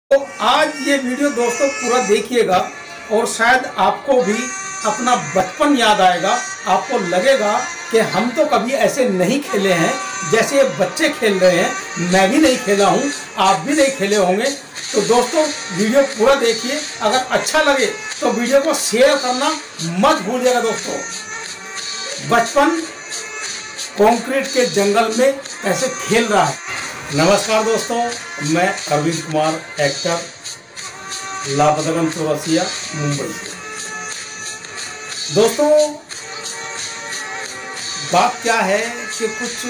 तो आज ये वीडियो दोस्तों पूरा देखिएगा और शायद आपको भी अपना बचपन याद आएगा। आपको लगेगा कि हम तो कभी ऐसे नहीं खेले हैं जैसे ये बच्चे खेल रहे हैं। मैं भी नहीं खेला हूँ, आप भी नहीं खेले होंगे। तो दोस्तों वीडियो पूरा देखिए, अगर अच्छा लगे तो वीडियो को शेयर करना मत भूलिएगा। दोस्तों बचपन कंक्रीट के जंगल में कैसे खेल रहा है। नमस्कार दोस्तों, मैं अरविंद कुमार, एक्टर, लापतागंज चौरसिया, मुंबई से। दोस्तों बात क्या है कि कुछ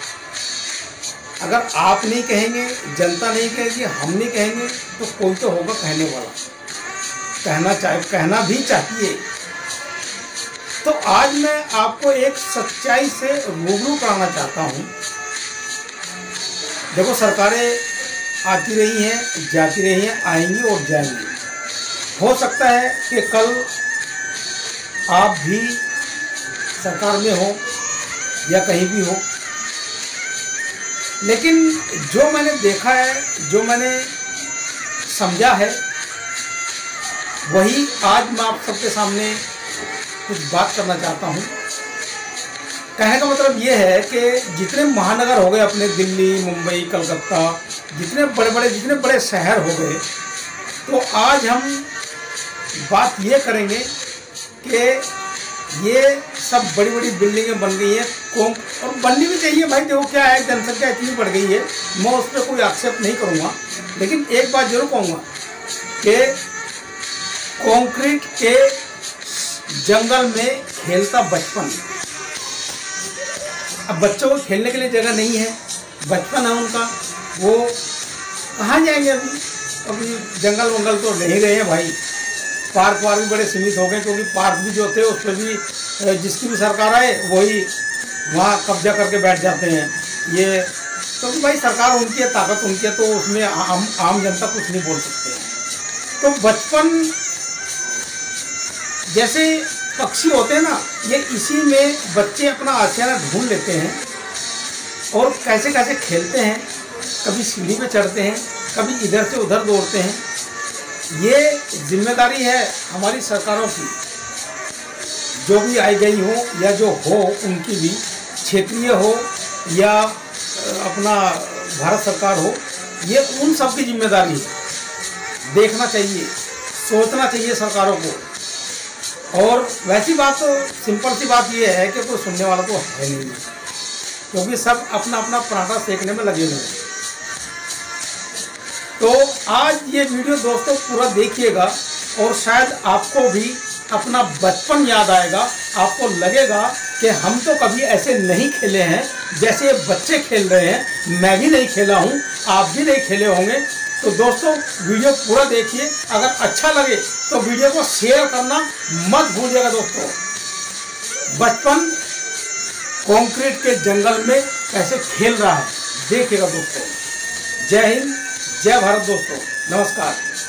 अगर आप नहीं कहेंगे, जनता नहीं कहेगी, हम नहीं कहेंगे तो कोई तो होगा कहने वाला। कहना भी चाहिए। तो आज मैं आपको एक सच्चाई से रूबरू कराना चाहता हूँ। देखो, सरकारें आती रही हैं, जाती रही हैं, आएंगी और जाएंगी। हो सकता है कि कल आप भी सरकार में हो या कहीं भी हो, लेकिन जो मैंने देखा है, जो मैंने समझा है, वही आज मैं आप सबके सामने कुछ बात करना चाहता हूँ। कहने का मतलब ये है कि जितने महानगर हो गए अपने, दिल्ली, मुंबई, कलकत्ता, जितने बड़े शहर हो गए, तो आज हम बात ये करेंगे कि ये सब बड़ी बड़ी बिल्डिंगें बन गई हैं, और बननी भी चाहिए भाई। देखो क्या है, जनसंख्या इतनी बढ़ गई है, मैं उस पर कोई आक्षेप नहीं करूँगा, लेकिन एक बात जरूर कहूँगा कि कंक्रीट के जंगल में खेलता बचपन। अब बच्चों को खेलने के लिए जगह नहीं है, बचपन है उनका, वो कहाँ जाएंगे अभी जंगल वंगल तो नहीं रहे हैं भाई। पार्क वार्क भी बड़े सीमित हो गए, क्योंकि पार्क भी जो थे उस पर भी जिसकी भी सरकार आए वही वहाँ कब्जा करके बैठ जाते हैं। ये तो भाई सरकार उनकी है, ताकत उनकी है, तो उसमें आम जनता कुछ नहीं बोल सकते हैं। तो बचपन जैसे पक्षी होते हैं ना, ये इसी में बच्चे अपना आशियाना ढूंढ लेते हैं और कैसे कैसे खेलते हैं। कभी सीढ़ी पे चढ़ते हैं, कभी इधर से उधर दौड़ते हैं। ये जिम्मेदारी है हमारी सरकारों की, जो भी आई गई हो या जो हो उनकी भी, क्षेत्रीय हो या अपना भारत सरकार हो, ये उन सब की जिम्मेदारी है। देखना चाहिए, सोचना चाहिए सरकारों को। और वैसी बात तो सिंपल सी बात ये है कि कोई सुनने वाला तो है नहीं, क्योंकि सब अपना अपना पराठा सेकने में लगे हुए हैं। तो आज ये वीडियो दोस्तों पूरा देखिएगा और शायद आपको भी अपना बचपन याद आएगा। आपको लगेगा कि हम तो कभी ऐसे नहीं खेले हैं जैसे ये बच्चे खेल रहे हैं। मैं भी नहीं खेला हूँ, आप भी नहीं खेले होंगे। तो दोस्तों वीडियो पूरा देखिए, अगर अच्छा लगे तो वीडियो को शेयर करना मत भूलिएगा। दोस्तों बचपन कंक्रीट के जंगल में कैसे खेल रहा है, देखिएगा दोस्तों। जय हिंद, जय भारत दोस्तों, नमस्कार।